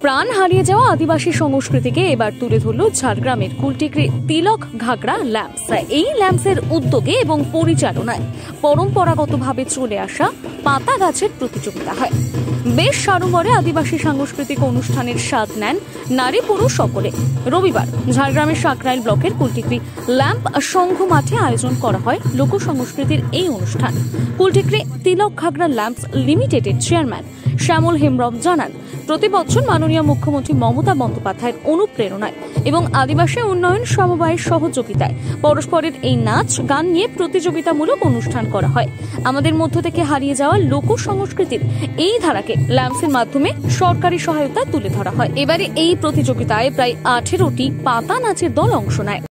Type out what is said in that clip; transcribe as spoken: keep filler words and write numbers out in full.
প্রাণ হারিয়ে যাওয়া আদিবাসী সংস্কৃতিকে এবার তুলে ধরল ঝাড়গ্রামের কুলটিক্রি তিলক ঘাগড়া ল্যাম্পস। এই ল্যাম্পসের উদ্যোগে এবং পরিচালনায় পরম্পরাগতভাবে চলে আসা পাতা গাছের প্রতিযোগিতা হয়। বেশ সাড়ম্বরে আদিবাসী সাংস্কৃতিক অনুষ্ঠানের স্বাদ নেন নারী পুরুষ সকলে। রবিবার ঝাড়গ্রামের সাকরাইল ব্লকের কুলটিক্রি ল্যাম্প সংঘ মাঠে আয়োজন করা হয় লোক সংস্কৃতির এই অনুষ্ঠান। কুলটিক্রি তিলক ঘাগড়া ল্যাম্পস লিমিটেডের চেয়ারম্যান শ্যামল হেমব্রম জানান, প্রতি বছর মাননীয় মুখ্যমন্ত্রী মমতা বন্দ্যোপাধ্যায়ের অনুপ্রেরণায় এবং আদিবাসী উন্নয়ন সমবায়ের সহযোগিতায় পরস্পরের এই নাচ গান নিয়ে প্রতিযোগিতামূলক অনুষ্ঠান করা হয়। আমাদের মধ্য থেকে হারিয়ে যাওয়া লোক সংস্কৃতির এই ধারাকে ল্যাম্পসের মাধ্যমে সরকারি সহায়তা তুলে ধরা হয়। এবারে এই প্রতিযোগিতায় প্রায় আঠেরোটি পাতা নাচের দল অংশ নেয়।